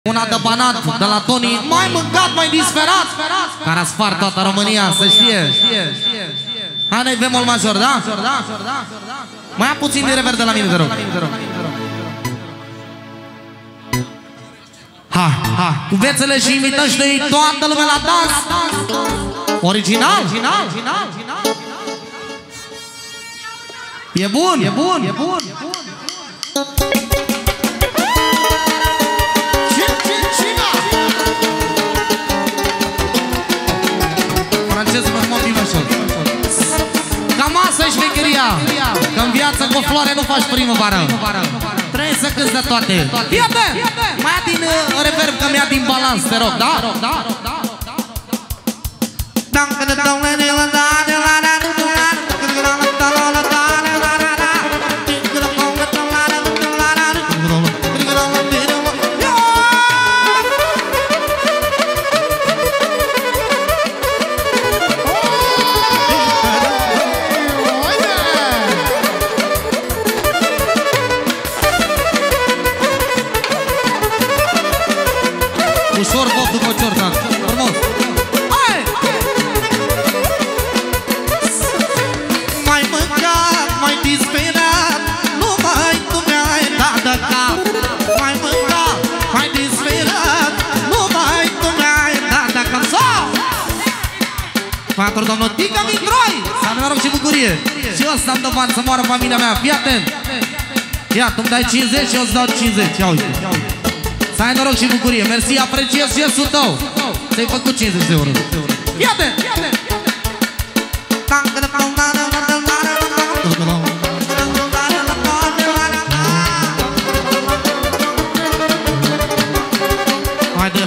Una de banat de la Tony, mai mâncat, mai disperat, care a spart toată România, să știe. Hai, noi bemol major, da? Mai am puțin de rever de la mine, te rog. Ha, cu vețele și imităm și noi toată lumea la dans. Original. E bun. Cam asta e șmecheria, că în viață cu o floare nu faci primăvară. Trebuie să cânti de toate. Iată! Mai ia din reverb, că mi-ia din balans, te rog, da? Ușor bob după Jordan, frumos. Hai! Mai mâncat, mai disperat, numai tu mi-ai dat de cap. Mai mâncat, mai disperat, numai tu mi-ai dat de cap. Sau! Patru, domnul Tica Mitroi! Să am noroc și bucurie. Și eu să-mi dă bani să moară familia mea, fii atent. Ia, tu-mi dai 50 și eu îți dau 50, ia uite. Să ai noroc și bucurie, mersi, apreciez gestul tău. Ți-ai făcut 50 de euro. Iată! Haide!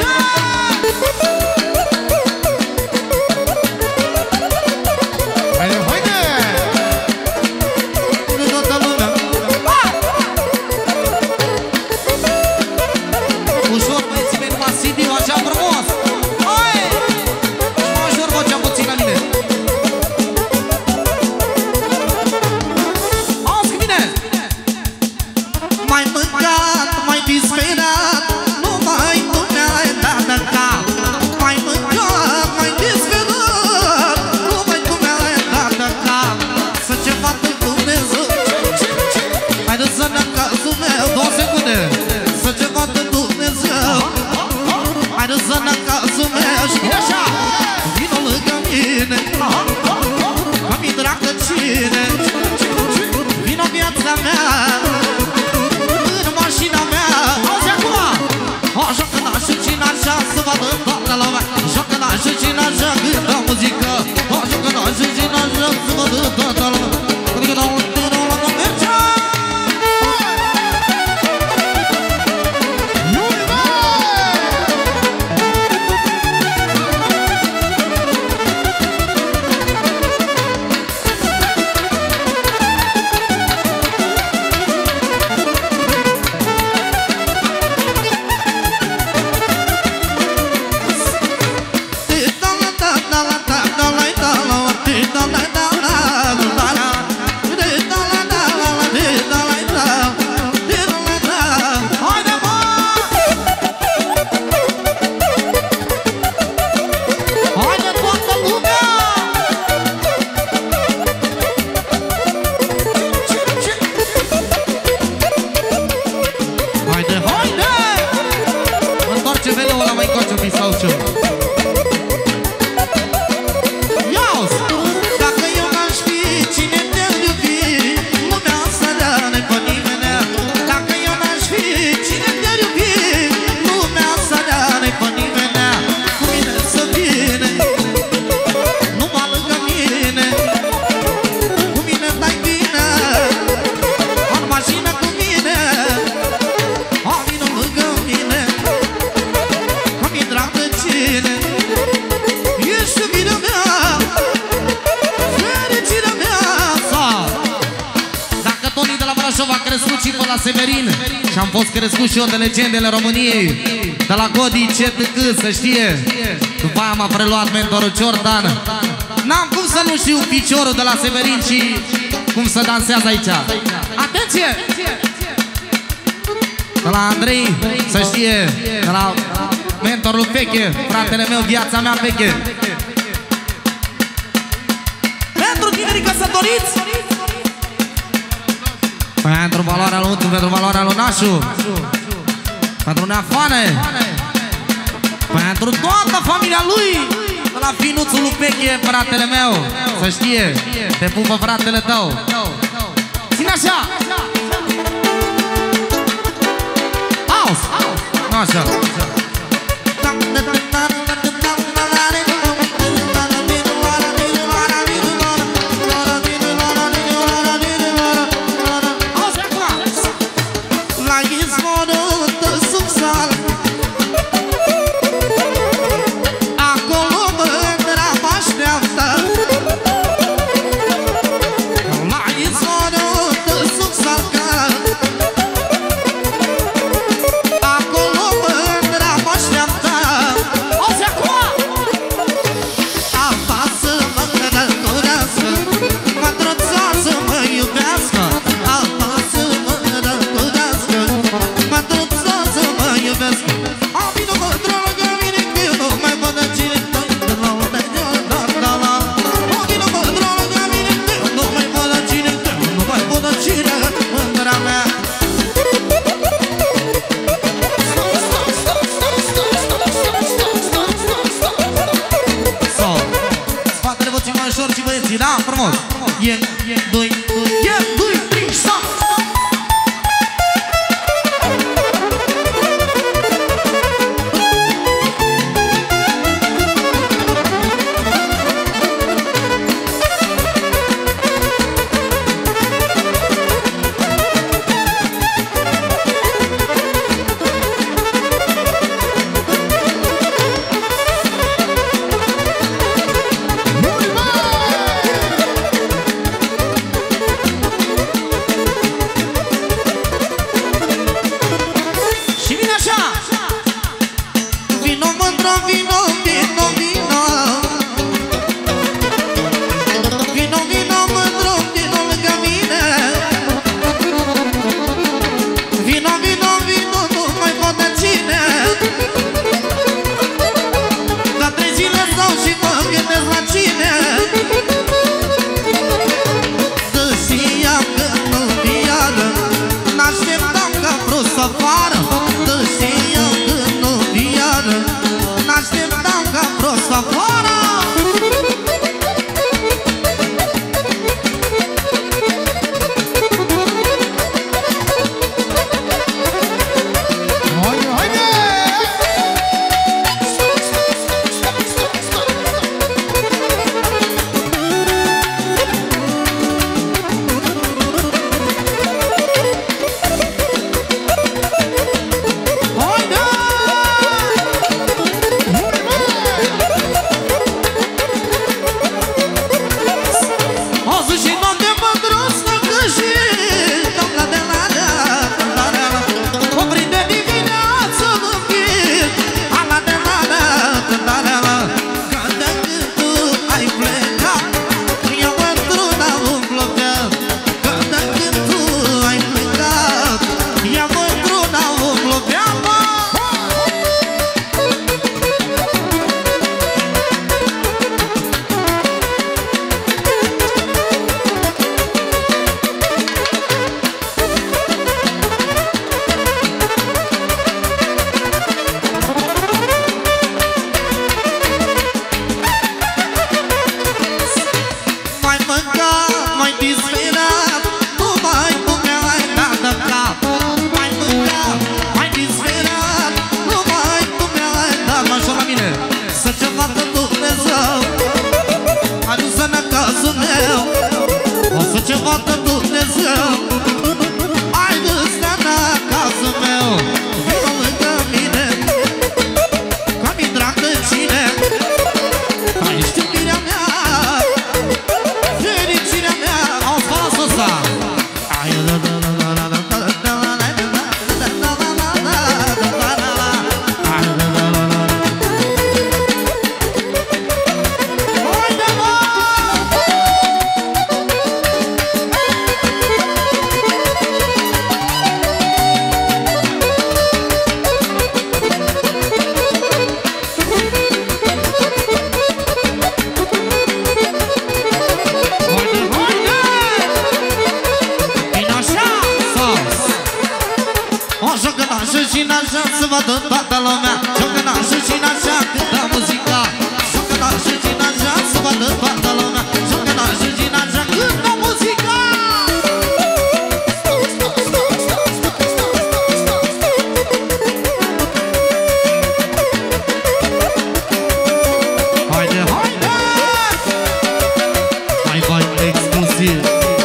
Severin și am fost crescut și eu de legendele României, de la Godi CTC, să știe. După aia m-a preluat mentorul Jordan. N-am cum să nu știu piciorul de la Severin și cum să dansează aici. Atenție! De la Andrei, să știe, de la mentorul veche, fratele meu, viața mea veche. Pentru tinerii căsătoriți, pentru valoarea lui Untu, pentru valoarea lui Nașu, pentru Neafoane, pentru toată familia lui, de la finuțul lui Peche, fratele meu, să știe, te pupă fratele tău. Ține așa! Aus! Nu așa! Da, frumos. E, doi, trei, stop! N-așteptam vadă toată lumea. Joacă nașul și nașa, cântă muzica. Joacă nașul și nașa, să vadă toată lumea. Joacă nașul și nașa, cântă muzica. Haide, haide! Hai, vai, exclusiv!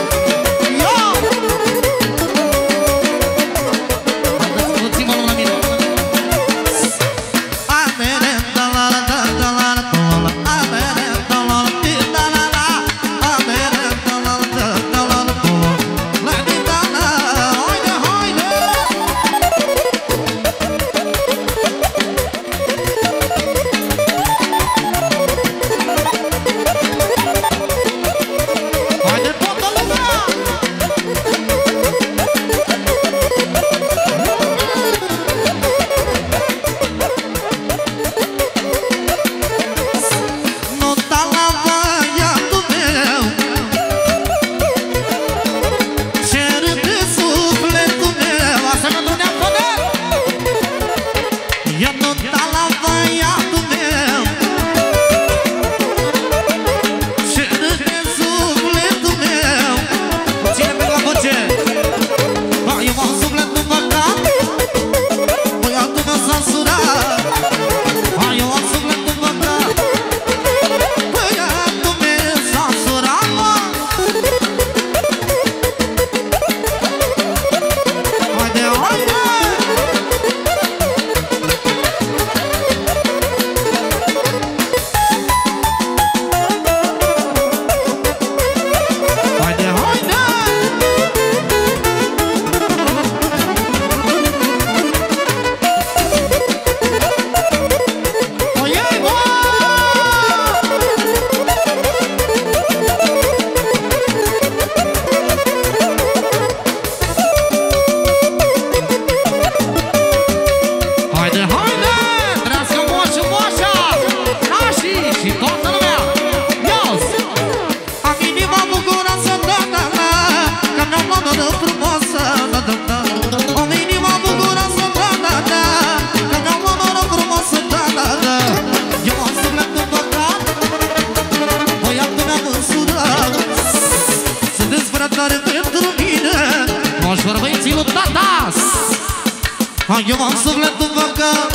Eu am sufletul băgat,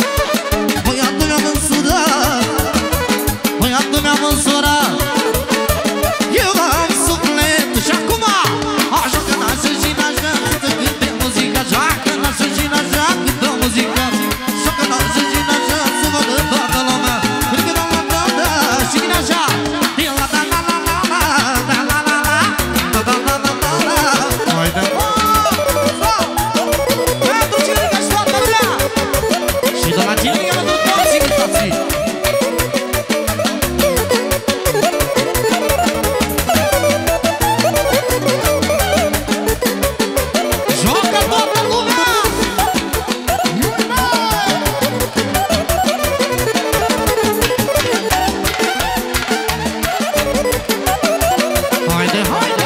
băiatul mi-a măsurat, băiatul mi-a măsurat. Eu am sufletul și acum joacă nașul și nașa, să cânte muzica. Joacă nașul și nașa, cântă muzica. Joacă nașul și nașa, să vadă toată lumea. Cântă la la la la și din așa. La la la la la la la la la la la la la la la. Haide! Și de la tine e la toți invitații. Joacă toată lumea! Haide, haide!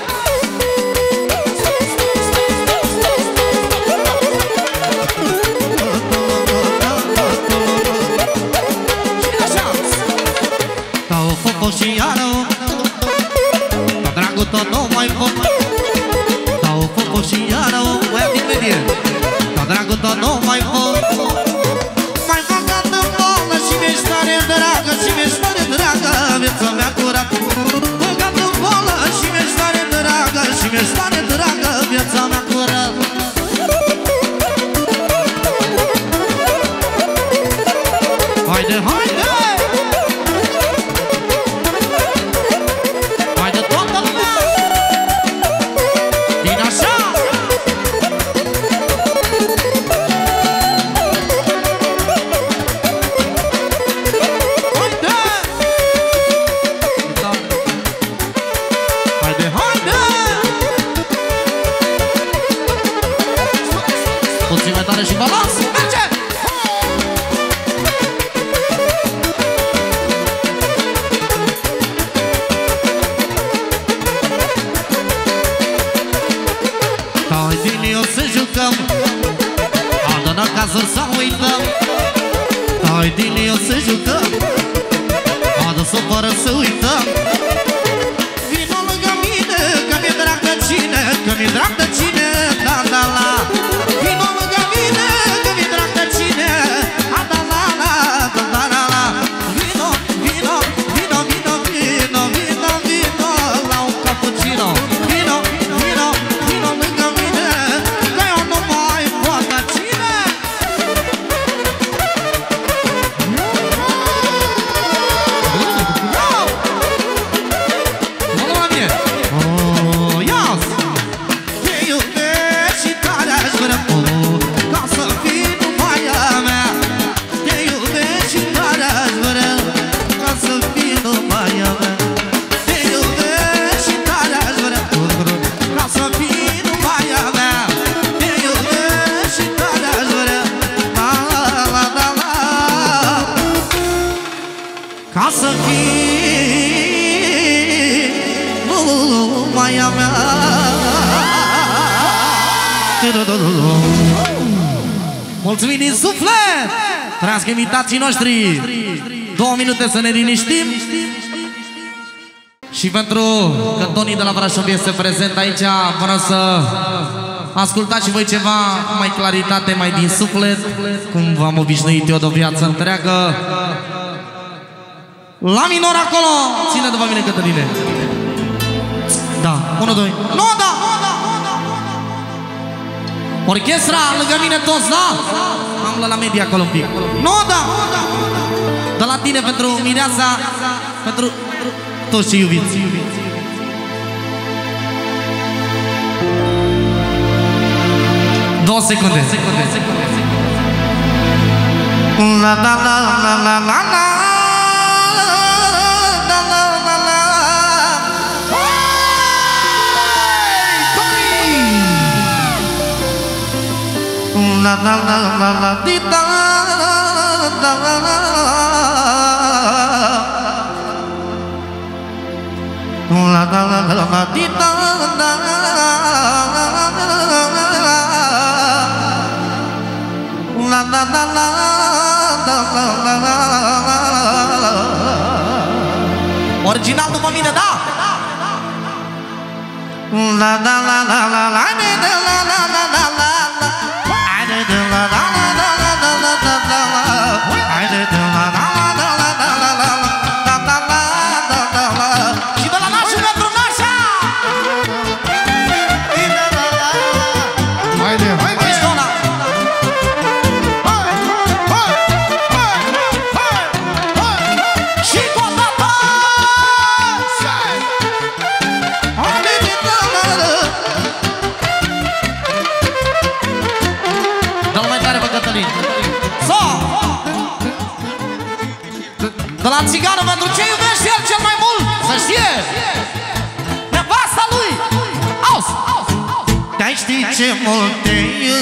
Și iară, ca dragul tot nu mai pot. Dau focul și iară, băiat din medie, ca dragul tot nu mai pot. Mai băgat în bolă și mi-ești tare dragă, și mi-ești tare dragă, viața mea curată. Băgat în bolă și mi-ești tare dragă, și mi-ești tare dragă, viața mea curată. Haide, haide! Puțin mai tare și balans, merge! uităm. Hai din eu să jucăm, adă-s-o fără să uităm. Vino lângă mine, că mi-e drag de cine, că mi-e drag de cine, da, da, la. Vino lângă mine, că mi-e drag de cine, da, da, la, la, da, da, la, la. Vino, vino, vino, vino, vino, vino, vino, la un cappuccino. Vino, vino, vino lângă mine, că eu nu mai pot da cine. Ca să fii numai a mea. Mulțumim din suflet! Trăiască invitații noștri. 2 minute să ne liniștim. Și pentru că Toni de la Brașov este prezent aici, vreau să ascultați și voi ceva mai claritate, mai din suflet, cum v-am obișnuit eu de o viață întreagă. La minor acolo! Ține după mine, Cătăline. Da, 1, 2. Nu, da! Orchestra, lângă mine toți, da? Am la media acolo un pic. Nu, da! De la tine pentru Mireasa, pentru toți cei iubiți. Două secunde. La la la la la la la. La la la la la di da da la la la la la la di da da la la la la original după mine, da? La la la la la la și de la nașul pentru nașa! Haide, haide! Și cu o dată! Dă-l mai tare pe Cătălin! De la țigană pentru ce iubește el cel mai mult, să știe! Nevasta lui! Auzi! Te-ai ști ce mult te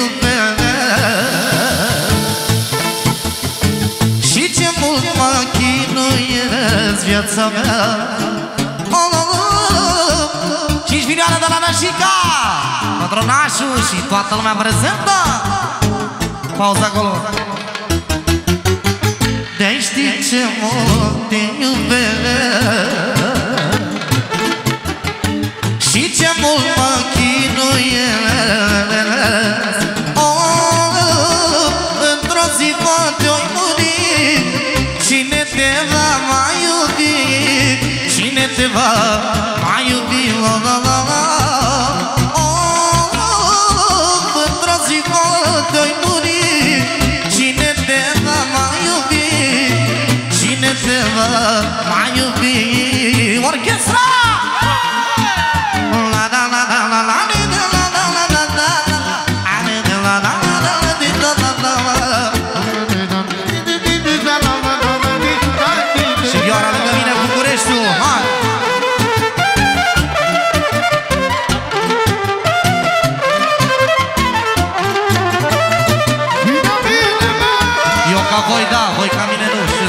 iubesc și ce mult mă chinuiesc viața mea. 5 milioane de la Nășica pentru nașul și toată lumea prezentă. Pauza acolo. De-ai ști ce mult te iubesc și ce mult mă chinuiesc. Într-o zi poate-o-i muri, cine te va mai iubi, cine te va mai iubi, la la la la. Într-o zi poate-o-i muri, cine te va mai iubi, cine te va mai iubi. Orchestra! La la la la la la la la la la la și vioara lângă mine, Bucureștiul, hai! Eu ca voi, da, voi ca mine nu, știu.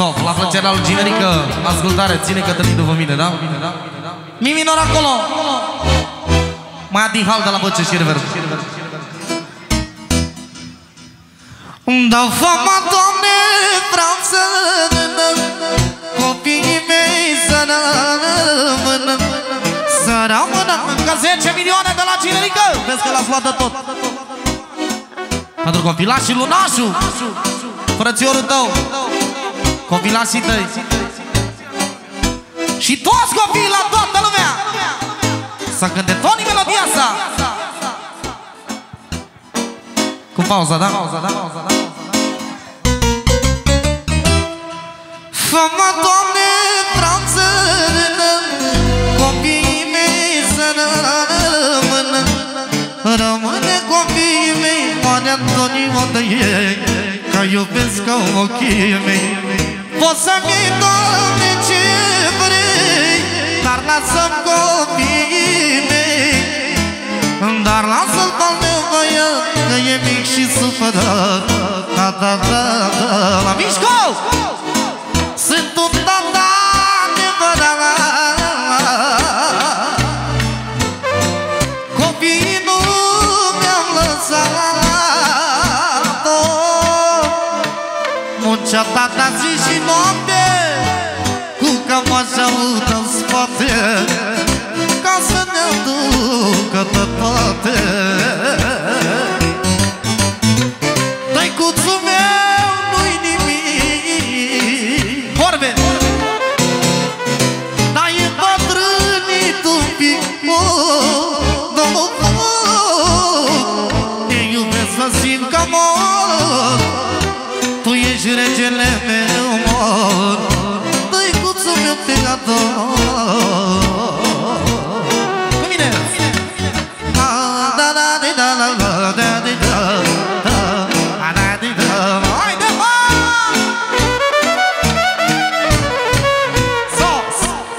Stop, la plăcerea lui Ginerică, ascultare, ține Cătălin după mine, da? Mi minor acolo! Mai adin hal de la voce și reverb. Dă fama, Doamne, vreau să copiii mei să rămână, să rămână. Încă 10 milioane de la Ginerică, vezi că l-ați luat de tot. Pentru copilașii Lunașu, frățiorul tău, copilașii tăi și toți copiii la toată lumea să cânte Toni melodia asta. Cu pauza, da? Fă-mă, Doamne, vreau să copiii mei să rămână, rămâne copiii mei, Mare Antonio de ei, că iubesc ca ochii mei. Poți să-mi iei, Doamne, ce vrei, dar lasă-mi copiii mei, dar lasă-l pe-al meu băiat, că e mic și supărat. La mișco! Sunt un tata adevărat, copiii nu mi-am lăsat. Muncea tata zi și noapte, cu cămașa în spate, ca să ne aducă pe toate. Tăicuțul meu nu-i nimic, vorbe, dar e bătrânit un pic. Te iubesc să simt că mor, tu ești regele meu, mor. Tăicuțul meu te ador. Cu mine! Haide, mă! Sos!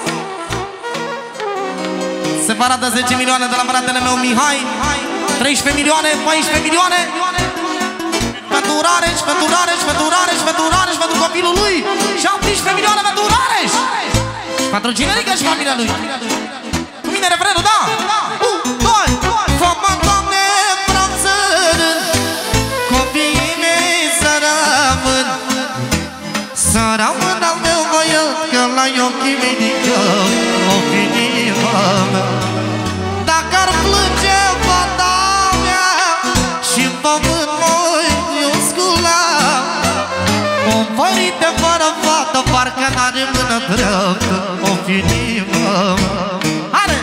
Separat de 10 milioane de la fratele meu Mihai, 13 milioane, 14 milioane pentru Rareș, pentru Rareș, pentru Rareș, pentru Rareș, pentru copilul lui, 17 milioane pentru Rareș, pentru Ginerică și familia lui. Cu mine refrenul, da? 1, 2, fă-mă, Doamne, vreau să copiii mei să rămân, să rămân al meu băiat, că la ochii mei dică o inima mea. Dacă ar plânge fata mea și pământ mă-i scula, un părinte fără fată parcă n-are mână dreaptă, o inima mea. Are!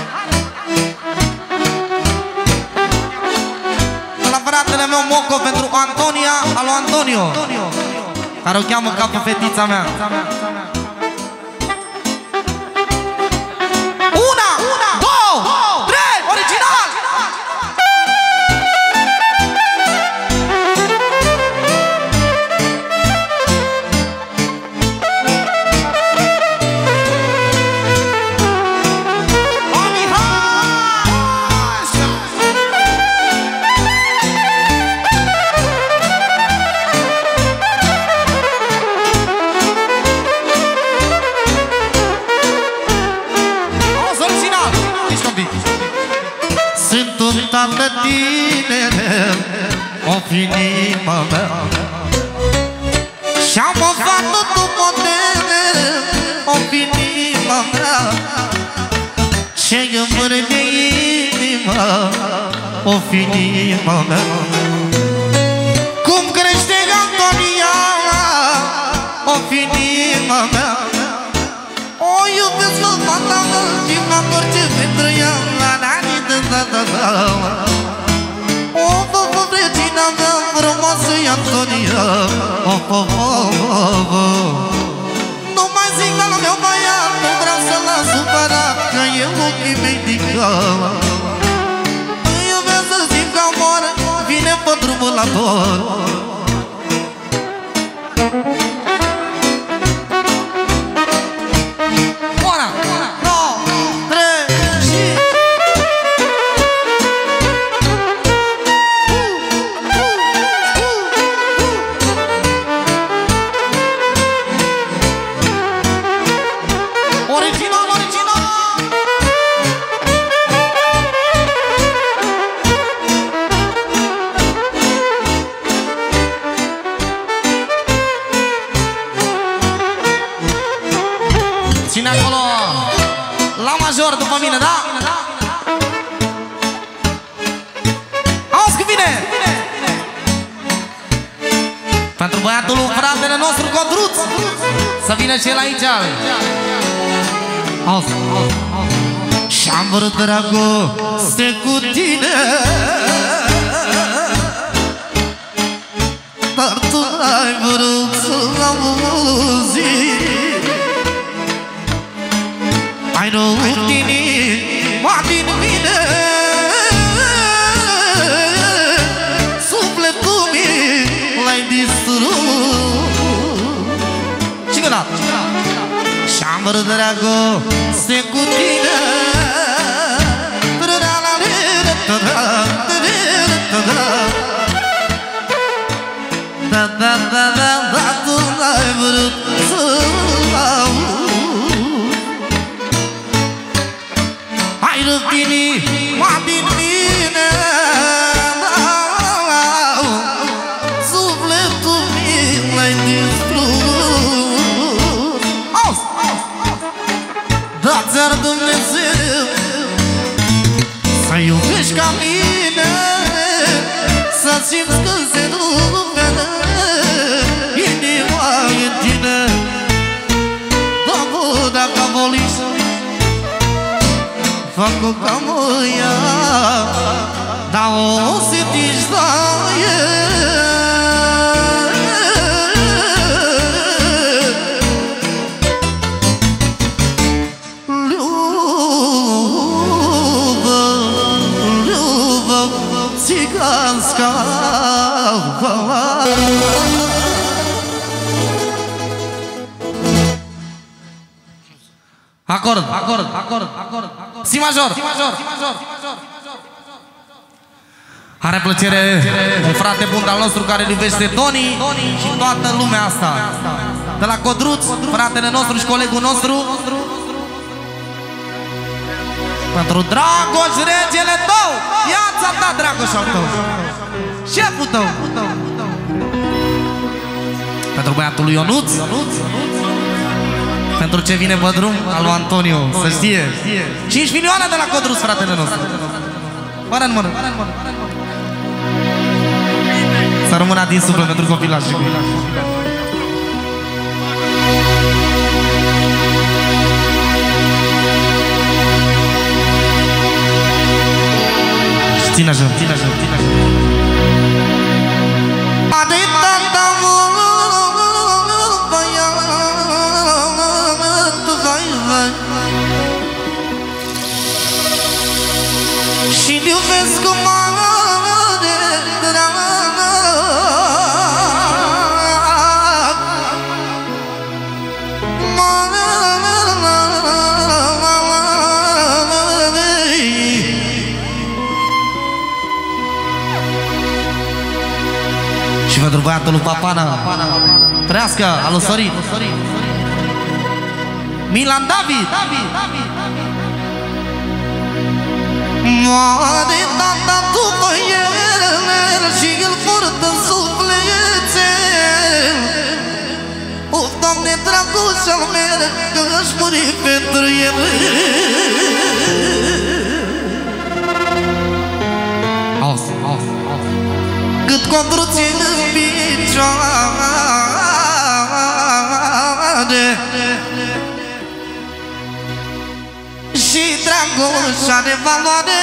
La fratele meu Moco pentru Antonia, alo Antonio, care o cheamă ca pe fetița mea. Una, două, trei, original! De tinere, o inima mea, și-am o fată tu modele, o inima mea, ce-i mâine de inima, o inima mea. Cum crește Antonia, o inima mea, o iubesc la fata mea și m-am orice pentru ea. O, regina mea frumoasă-i Antonia, nu mai zic la meu băiat, nu vreau să l-am supărat, că e ochii mei dică. Îi iubesc să simt că mor, vine pe drumul la dor. Una, două, trei și... Cine acolo? La major după mine, da? Auzi că vine! Pentru băiatul fratele nostru Codruț, să vină și el aici. Auzi, și-am vrut dragoste cu tine, dar tu ai vrut să auzi. Ai rupt inima din mine, sufletul mi l-ai distrus. Și că da, și-am vrut dragoste cu tine, dar tu n-ai vrut să auzi. Ai rupt inima din mine, sufletul mi l-ai distrus. Da, ți-ar Dumnezeu să iubești ca mine, să simți că se rupe inima în tine. Dacă voliți, fac-o ca moia, dar o să te-și daie. Любов циганская. Acord. Si major. Are plăcere un frate bun al nostru care îl iubește Toni și toată lumea asta. De la Codruț, fratele nostru și colegul nostru. Pentru Dragoș, regele tău, viața ta, Dragoș al tău, șeful tău. Pentru băiatul lui Ionuț, pentru ce vine pe drum al lui Antonio, să știe. 5 milioane de la Codruț, fratele nostru. Mână în mână. Să rămână din suflet pentru copilașii. Ține așa. Și iubesc cu mare drag, și pentru băiatul lui Papana, trească, alu Sorin, Milan David. Moare tata după el și îl purtă în sufletel. O, Doamne, dragoș-al meu, că aș muri pentru el. Auzi. Cât Codruț e în picioare și Dragoș are valoare,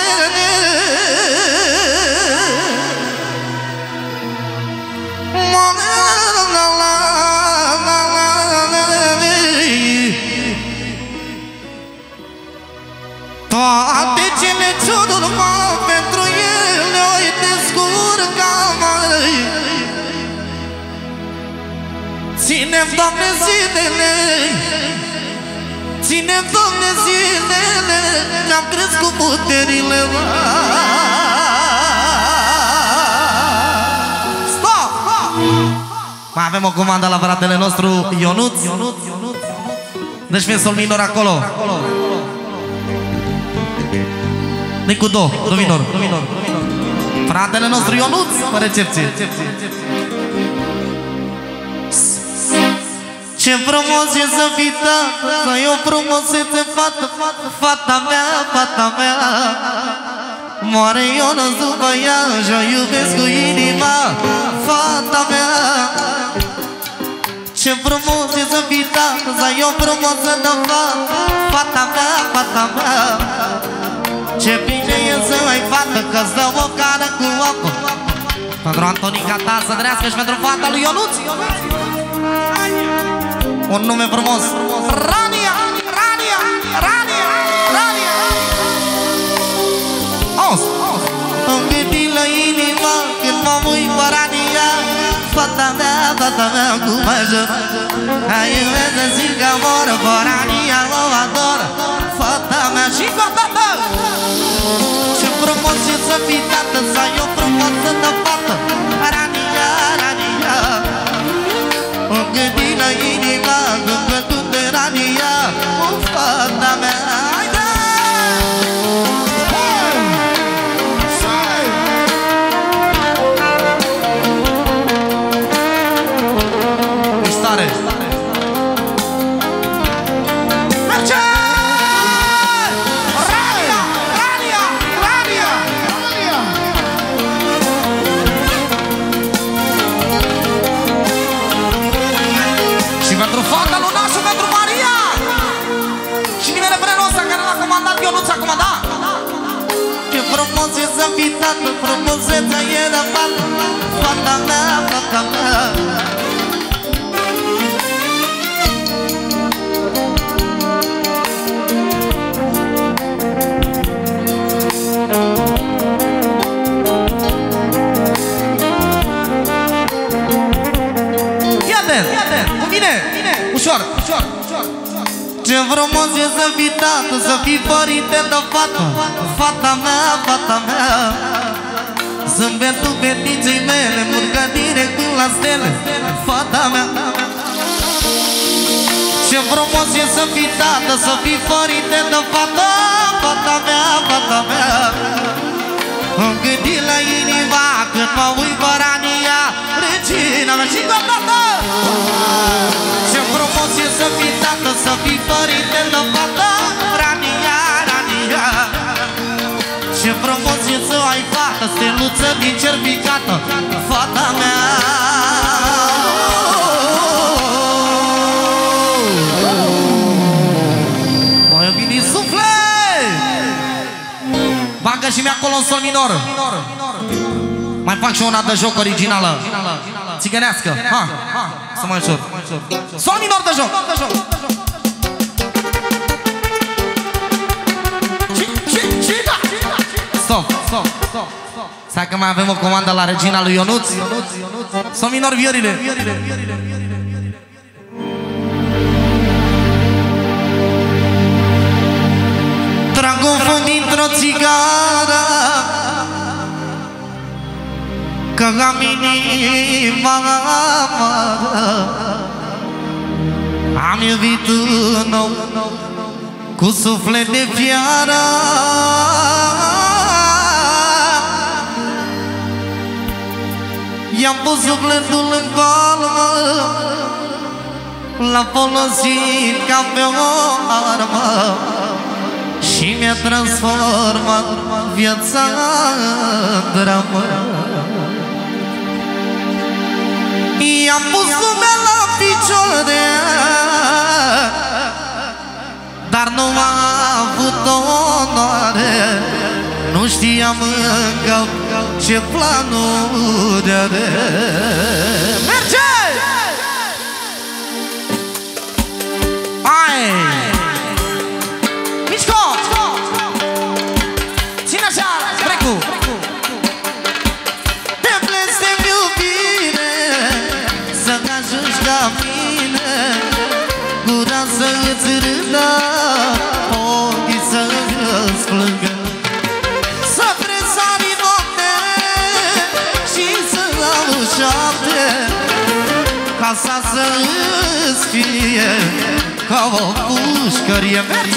toate cele ce-urma pentru ele oi descurca, măi. Ține-mi, Doamne, zilele, ține-mi, Doamne, zilele, mi-am crescut puterile. Stop! Mai avem o comandă la fratele nostru Ionuț. Deci fie sol minor acolo. Deci cu do minor. Fratele nostru Ionuț, pe recepție. Ce frumos e să fii tată, să ai o frumusețe fată, fata mea, fata mea. Moare Ionuț după ea și-o iubesc cu inima, fata mea. Ce frumos e să fii tată, să ai o frumosă de fată, fata mea, fata mea. Ce bine e să ai fată, că-ți dă o cană cu apă. Pentru Antonica ta să trăiască și pentru fata lui Ionuț. Un nume frumos. Rania, Rania, Rania, Rania. Auzi, îmi gândi la inima când mă uit pe Rania. Fata mea, cum mă jur. Hai să zic că mor pe Rania, o ador. Fata mea și cu tată. Ce frumos e să fii tată, să ai o frumosă de fată. Rania, Rania. Îmi gândi la inima când tu de Rania, o fata mea. Ești tare. Merge! Rania, Rania, Rania, Rania. Și pentru fata lui Nașu, pentru Maria. Și vine refrenul ăsta care l-a comandat Ionuț acum, da? Ce frumos e să fii tată, frumusețea e de fată, fata mea, fata mea. Iată, cum vine, ușor, ușor. Ce frumos e să fii tată, să fii părinte de fată, fata mea, fata mea. Zâmbetul fetiței mele murcă direct la stele, fata mea. Ce frumos e să fii tată, să fii părinte de fată, fata mea, fata mea. Îmi gândi la inima când mă uit pe Rania, regina mea și cu tată. Ce frumos e să fii tată, să fii părinte de fată, Rania, Rania. Ce frumos e să ai fată, steluță din cer picată, fata mea. Mă iubi din suflet. Bagă și mi acolo în sol minor. Mai fac și una de joc originală, țigănească. Ha, să mai ușor. Sol minor de joc. Stop. Stai că mai avem o comandă la regina lui Ionuț. Sol minor, viorile. Trag un fum dintr-o țigară, că am inima amară. Am iubit un nou cu suflet de fiară. I-am pus sufletul în palmă, l-am folosit ca pe o armă și mi-a transformat viața în dramă. I-am pus lumea la picioare, dar nu am avut onoare. Nu știam încă ce planuri are. Merge! Hai! Mișco! Ține așa, brecu! Te blestem, iubire, să ajungi la mine, gura să-ți râdă, ochii să-ți plângă, să presari noapte și să au șapte, casa să-ți fie ca o pușcărie. Merge!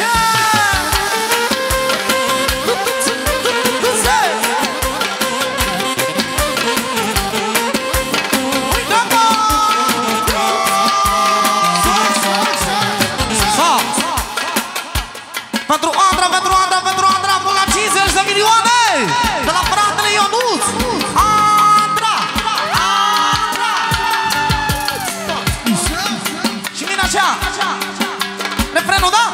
Refrenul, da?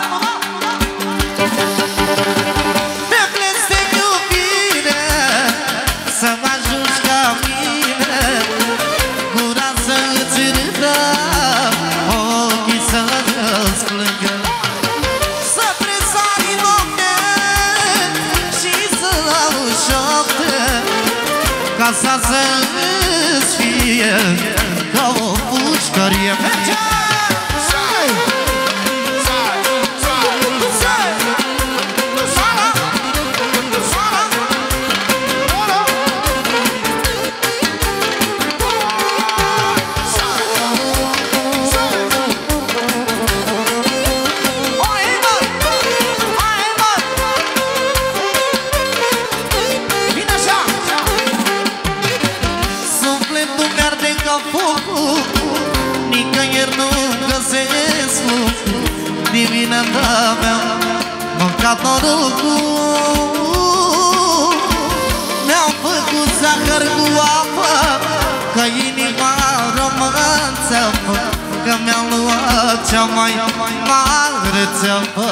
Te blestem iubire, să mă ajungi ca mine, gura să-ți râdă, ochii să-ți plângă, să presari noapte și să auzi șopte, casa să-ți fie ca o pușcărie. Merge! Nicăieri nu găsesc lucru, divina ta mea, mâncat norocul. Mi-au făcut zahăr cu apă, că inima românță, că mi-am luat cea mai mare țeapă.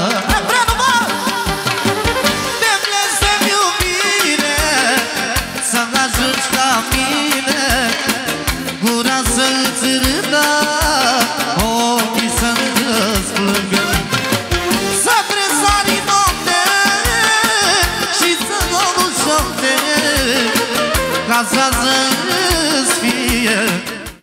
Te blestem iubire, să-mi ajungi ca mine, gura să-ți râdă, ochii să-ți plângă, să presari noapte și să auzi șopte, casa să